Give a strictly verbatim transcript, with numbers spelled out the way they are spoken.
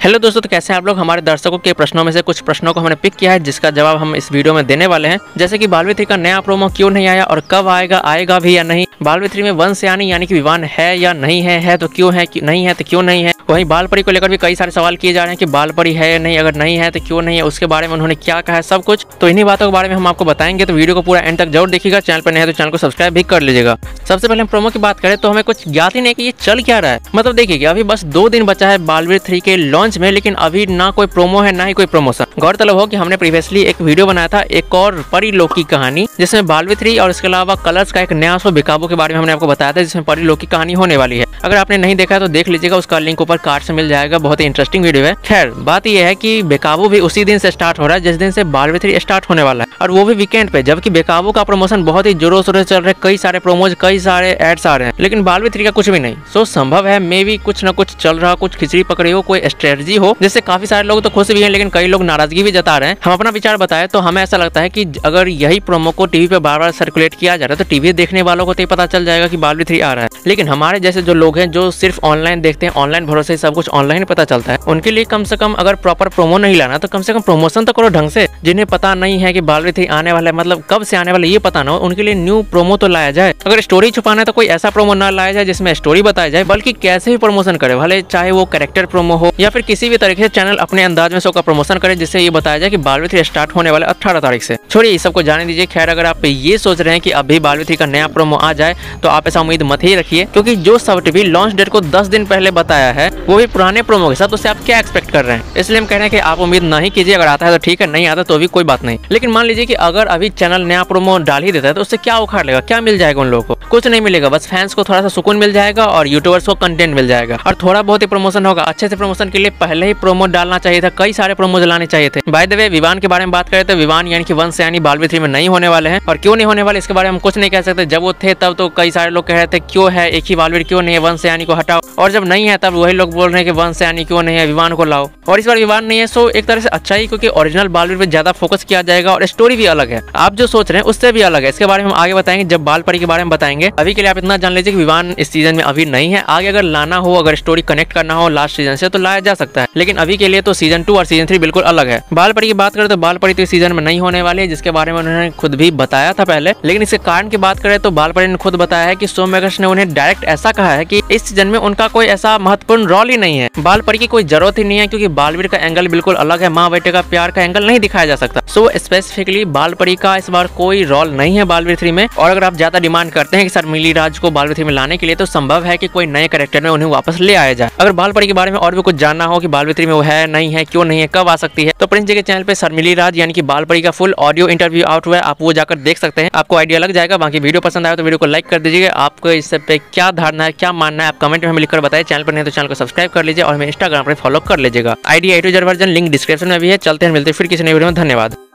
Hello दोस्तों, तो कैसे हैं आप लोग। हमारे दर्शकों के प्रश्नों में से कुछ प्रश्नों को हमने पिक किया है जिसका जवाब हम इस वीडियो में देने वाले हैं। जैसे कि बालवी थ्री का नया प्रोमो क्यों नहीं आया और कब आएगा, आएगा भी या नहीं। बालवी थ्री में वंशयानी यानी कि विवान है या नहीं है, है तो क्यों है, नहीं है तो क्यों नहीं है। वहीं बालपरी को लेकर भी कई सारे सवाल किए जा रहे हैं कि बालपरी है या नहीं, अगर नहीं है तो क्यों नहीं है, उसके बारे में उन्होंने क्या कहा है, सब कुछ तो इन्हीं बातों के बारे में हम आपको बताएंगे। तो वीडियो को पूरा एंड तक जरूर देखिएगा। चैनल पर नहीं है तो चैनल को सब्सक्राइब भी कर लीजिएगा। सबसे पहले हम प्रोमो की बात करें तो हमें कुछ ज्ञात ही नहीं कि ये चल क्या रहा है। मतलब देखिए अभी बस दो दिन बचा है बालवी थ्री के लॉन्च में, लेकिन अभी ना कोई प्रोमो है ना ही कोई प्रमोशन। गौरतलब हो कि हमने प्रीवियसली एक वीडियो बनाया था एक और परी लोक की कहानी, जिसमें बालवी थ्री और इसके अलावा कलर्स का एक नया शो बेकाबू के बारे में हमने आपको बताया था, जिसमें परी लोक की कहानी होने वाली है। अगर आपने नहीं देखा है तो देख लीजिएगा, उसका लिंक ऊपर कार्ड से मिल जाएगा। बहुत ही इंटरेस्टिंग वीडियो है। खैर बात यह है कि बेकाबू भी उसी दिन से स्टार्ट हो रहा है जिस दिन से बालवी थ्री स्टार्ट होने वाला है, और वो भी वीकेंड पे। जबकि बेकाबू का प्रमोशन बहुत ही जोरों शोरों से चल रहा है, कई सारे प्रोमोज, कई सारे एड्स आ रहे हैं, लेकिन बालवी थ्री का कुछ भी नहीं। सो संभव है मे भी कुछ न कुछ चल रहा, कुछ खिचड़ी पकड़ी हो, कोई स्ट्रेटजी हो, जिससे काफी सारे लोग तो खुश भी हैं लेकिन कई लोग नाराजगी भी जता रहे हैं। हम अपना विचार बताएं तो हमें ऐसा लगता है कि अगर यही प्रोमो को टीवी पे बार बार सर्कुलेट किया जा रहा है तो टीवी देखने वालों को तो पता चल जाएगा कि बालवी थ्री आ रहा है, लेकिन हमारे जैसे जो लोग हैं जो सिर्फ ऑनलाइन देखते हैं, ऑनलाइन भरोसे सब कुछ ऑनलाइन पता चलता है, उनके लिए कम से कम अगर प्रॉपर प्रोमो नहीं लाना तो कम से कम प्रमोशन तो करो ढंग से। जिन्हें पता नहीं है कि बालवी थ्री आने वाला है, मतलब कब से आने वाला है ये पता ना हो, उनके लिए न्यू प्रोमो तो लाया जाए। अगर स्टोरी छुपाना है तो कोई ऐसा प्रोमो ना लाया जाए जिसमें स्टोरी बताया जाए, बल्कि कैसे भी प्रमोशन करे, भले चाहे वो कैरेक्टर प्रोमो हो या फिर किसी भी तरीके से चैनल अपने अंदाज में शो का प्रमोशन करे, जिससे ये बताया जाए कि बालवी थ्री स्टार्ट होने वाला अठारह तारीख से। छोड़िए इस सबको जाने दीजिए। खैर अगर आप ये सोच रहे हैं कि अभी बालवी थ्री का नया प्रोमो आ जाए तो आप ऐसा उम्मीद मत ही रखिए, क्योंकि जो सब टीवी लॉन्च डेट को दस दिन पहले बताया है वो भी पुराने प्रोमो के साथ, उससे आप क्या एक्सपेक्ट कर रहे हैं। इसलिए हम कह रहे हैं कि आप उम्मीद नहीं कीजिए। अगर आता है तो ठीक है, नहीं आता तो भी कोई बात नहीं। लेकिन मान लीजिए कि अगर अभी चैनल नया प्रोमो डाल ही देता है तो उससे क्या उखाड़ लेगा, क्या मिल जाएगा उन लोगों को? कुछ नहीं मिलेगा, बस फैंस को थोड़ा सा सुकून मिल जाएगा और यूट्यूबर्स को कंटेंट मिल जाएगा और थोड़ा बहुत ही प्रमोशन होगा। अच्छे से प्रमोशन के लिए पहले ही प्रोमो डालना चाहिए था, कई सारे प्रोमो लाने चाहिए थे। बाय द वे विवान के बारे में बात करें तो विवान यानी कि वंशयानी बालवी थ्री में नहीं होने वाले हैं, और क्यों नहीं होने वाले इसके बारे में हम कुछ नहीं कह सकते। जब वो थे तब तो कई सारे लोग कह रहे थे क्यों है एक ही बालवी, क्यों नहीं है वंशयानी को हटाओ, और जब नहीं है तब वही लोग बोल रहे हैं कि वंशयानी क्यों नहीं है, विवान को लाओ। और इस बार विवान नहीं है, सो एक तरह से अच्छा ही, क्योंकि ओरिजिनल बालवी पे ज्यादा फोकस किया जाएगा और स्टोरी भी अलग है। आप जो सोच रहे हैं उससे भी अलग है। इसके बारे में हम आगे बताएंगे जब बालपरी के बारे में बताएंगे। अभी के लिए आप इतना जान लीजिए कि विवान इस सीजन में अभी नहीं है। आगे अगर लाना हो, अगर स्टोरी कनेक्ट करना हो लास्ट सीजन से तो लाया जा सकता है, लेकिन अभी के लिए तो सीजन टू और सीजन थ्री बिल्कुल अलग है। बालपरी की बात करें तो बालपरी तो इस सीजन में नहीं होने वाली है, जिसके बारे में उन्होंने खुद भी बताया था पहले। लेकिन इसके कारण की बात करें तो बालपरी ने खुद बताया है कि सोम मेकर्स ने उन्हें डायरेक्ट ऐसा कहा है कि इस सीजन में उनका कोई ऐसा महत्वपूर्ण रोल ही नहीं है, बालपरी की कोई जरूरत ही नहीं है, क्योंकि बालवीर का एंगल बिल्कुल अलग है, माँ बेटे का प्यार का एंगल नहीं दिखाया जा सकता। सो स्पेसिफिकली बालपरी का इस बार कोई रोल नहीं है बालवी थ्री में। और अगर आप ज्यादा डिमांड करते हैं कि शर्मिली राज को बालवी थ्री में लाने के लिए तो संभव है कि कोई नए कैरेक्टर में उन्हें वापस ले आया जाए। अगर बालपरी के बारे में और भी कुछ जानना हो कि बालवी थ्री में वो है नहीं है, क्यों नहीं है, कब आ सकती है, तो प्रिंस जी के चैनल पे शर्मिली राज यानी कि बालपरी का फुल ऑडियो इंटरव्यू आउट हुआ है, आप वो जाकर देख सकते हैं, आपको आइडिया लग जाएगा। बाकी वीडियो पसंद आया तो वीडियो को लाइक कर दीजिए। आपको इस पे क्या धारणा है, क्या मानना है, आप कमेंट में हमें लिखकर बताइए। चैनल पर नहीं तो चैनल को सब्सक्राइब कर लीजिए और हमें इंस्टाग्राम पर फॉलो कर लीजिएगा। ID A to Z version link description में भी है। चलते हैं, मिलते हैं फिर किसी नई वीडियो में। धन्यवाद।